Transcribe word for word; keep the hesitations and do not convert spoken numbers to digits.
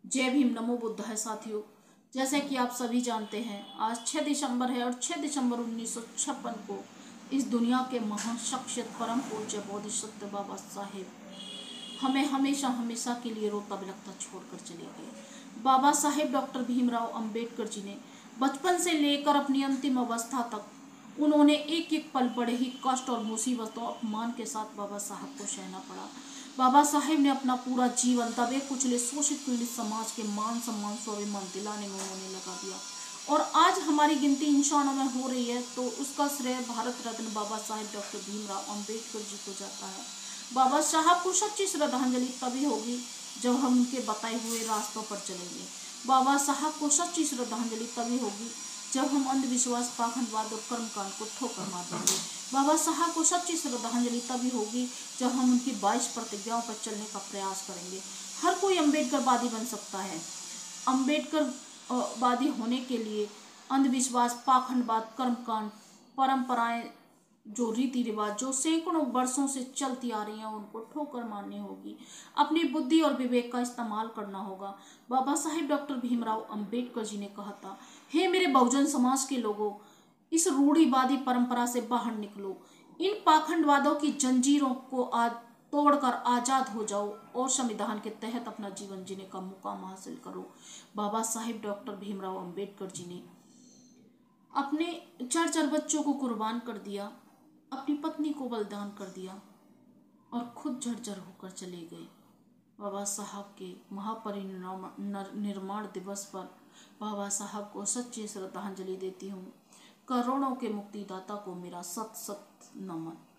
जय भीम, नमो बुद्ध है साथियों। जैसे कि आप सभी जानते हैं, आज छह दिसंबर है और छह दिसंबर उन्नीस सौ छप्पन को इस दुनिया के महान शख्सियत परम पूज्य बोधिसत्व बाबा साहेब हमें हमेशा हमेशा के लिए रोता बिलखता छोड़कर चले गए। बाबा साहेब डॉक्टर भीमराव अंबेडकर जी ने बचपन से लेकर अपनी अंतिम अवस्था तक उन्होंने एक एक पल बड़े ही कष्ट और मुसीबतों अपमान के साथ बाबा साहब को सहना पड़ा। बाबा साहेब ने अपना पूरा जीवन दबे कुचले शोषित पीड़ित समाज के मान सम्मान स्वाभिमान दिलाने में उन्होंने लगा दिया और आज हमारी गिनती इंसानों में हो रही है तो उसका श्रेय भारत रत्न बाबा साहेब डॉक्टर भीमराव अंबेडकर जी को जाता है। बाबा साहब को सच्ची श्रद्धांजलि तभी होगी जब हम उनके बताए हुए रास्तों पर चलेंगे। बाबा साहब को सच्ची श्रद्धांजलि तभी होगी जब हम अंधविश्वास, पाखंडवाद और कर्मकांड को ठोकर मार देंगे। बाबा साहब को सच्ची श्रद्धांजलि तभी होगी जब हम उनकी बाईस प्रतिज्ञाओं पर चलने का प्रयास करेंगे। हर कोई अम्बेडकरवादी बन सकता है। अम्बेडकरवादी होने के लिए अंधविश्वास, पाखंडवाद, कर्मकांड, परंपराएं, जो रीति रिवाज जो सैकड़ों वर्षों से चलती आ रही हैं उनको ठोकर मारनी होगी। अपनी बुद्धि और विवेक का इस्तेमाल करना होगा। बाबा साहेब डॉक्टर भीमराव अंबेडकर जी ने कहा था, हे मेरे बहुजन समाज के लोगों, इस रूढ़िवादी परंपरा से बाहर निकलो, इन पाखंडवादों की जंजीरों को आज तोड़कर आजाद हो जाओ और संविधान के तहत अपना जीवन जीने का मुकाम हासिल करो। बाबा साहेब डॉक्टर भीमराव अंबेडकर जी ने अपने चार चार बच्चों को कुर्बान कर दिया, अपनी पत्नी को बलिदान कर दिया और खुद झरझर होकर चले गए। बाबा साहब के महापरिनिर्वाण दिवस पर बाबा साहब को सच्ची श्रद्धांजलि देती हूँ। करोड़ों के मुक्तिदाता को मेरा सत सत नमन।